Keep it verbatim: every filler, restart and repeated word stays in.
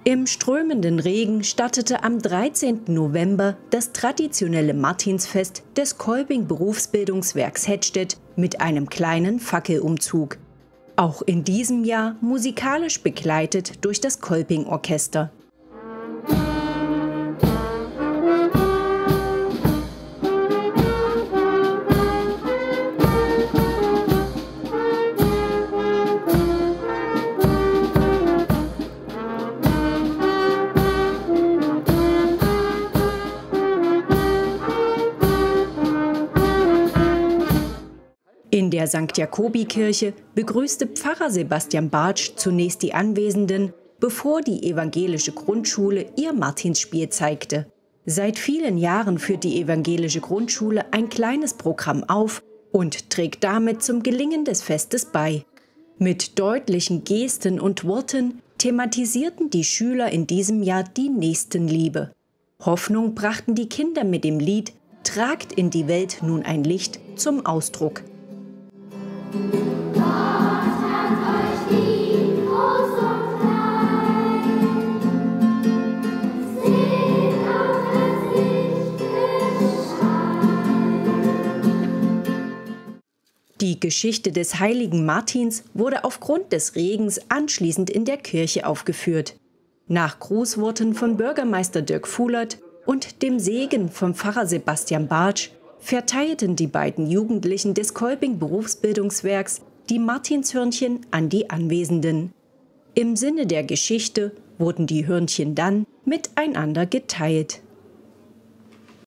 Im strömenden Regen startete am dreizehnten November das traditionelle Martinsfest des Kolping-Berufsbildungswerks Hettstedt mit einem kleinen Fackelumzug. Auch in diesem Jahr musikalisch begleitet durch das Kolping-Orchester. In der Sankt Jakobi-Kirche begrüßte Pfarrer Sebastian Bartsch zunächst die Anwesenden, bevor die evangelische Grundschule ihr Martinsspiel zeigte. Seit vielen Jahren führt die evangelische Grundschule ein kleines Programm auf und trägt damit zum Gelingen des Festes bei. Mit deutlichen Gesten und Worten thematisierten die Schüler in diesem Jahr die Nächstenliebe. Hoffnung brachten die Kinder mit dem Lied »Tragt in die Welt nun ein Licht« zum Ausdruck. Gott hat euch lieb, groß und klein. Seht auf das Licht. Die Geschichte des heiligen Martins wurde aufgrund des Regens anschließend in der Kirche aufgeführt. Nach Grußworten von Bürgermeister Dirk Fuhlert und dem Segen vom Pfarrer Sebastian Bartsch verteilten die beiden Jugendlichen des Kolping-Berufsbildungswerks die Martinshörnchen an die Anwesenden. Im Sinne der Geschichte wurden die Hörnchen dann miteinander geteilt.